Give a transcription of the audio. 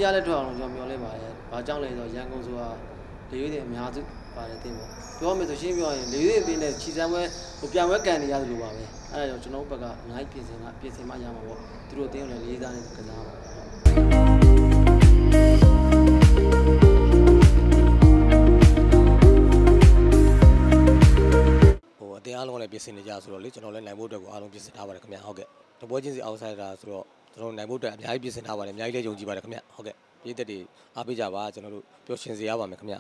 ရလက်ထွက်အောင်ကျွန်တော်မျှော်လင့်ပါတယ်ဘာကြောင့်လဲဆိုတော့ရန်ကုန်ဆိုတာလေရွေးတွေအများစုပါတယ်တင်ပေါ့ပြောမယ်ဆိုရှင်းပြောရင်လေရွေးတွေနဲ့ခြိစမ်းပွဲဟိုပြန်ပွဲကန်နေရတယ်လို့ပါပဲအဲ့ဒါကြောင့်ကျွန်တော်ဘက်ကအများကြီးပြင်ဆင်မှရမှာပေါ့သူတို့တင်းကိုလည်းလေးစားနေကစားပါအတင်းအားလုံးလည်းပြင်ဆင်နေကြဆိုတော့လေကျွန်တော်လည်းနိုင်ဖို့အတွက်ကိုအားလုံးပြင်ဆင်ထားပါတယ်ခင်ဗျဟုတ်ကဲ့တပွဲချင်းစီအောက်ဆိုင်တာဆိုတော့ကျွန်တော်နိုင်ဖို့အတွက်အများကြီးပြင်ဆင်ထားပါတယ်အများကြီးလည်းယုံကြည်ပါတယ်ခင်ဗျဟုတ်ကဲ့ပြည်သက်တွေအားပေးကြပါကျွန်တော်တို့ပျော်ရွှင်စေရပါမယ်ခင်ဗျ